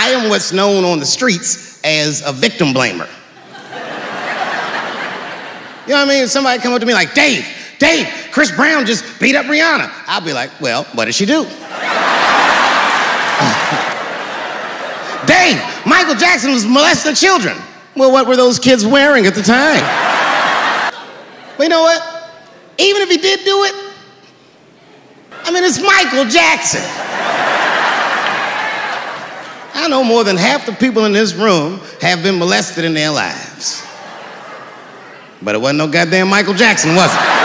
I am what's known on the streets as a victim blamer. You know what I mean? If somebody come up to me like, Dave, Chris Brown just beat up Rihanna. I'll be like, well, what did she do? Dave, Michael Jackson was molesting children. Well, what were those kids wearing at the time? But you know what? Even if he did do it, I mean, it's Michael Jackson. I know more than half the people in this room have been molested in their lives. But it wasn't no goddamn Michael Jackson, was it?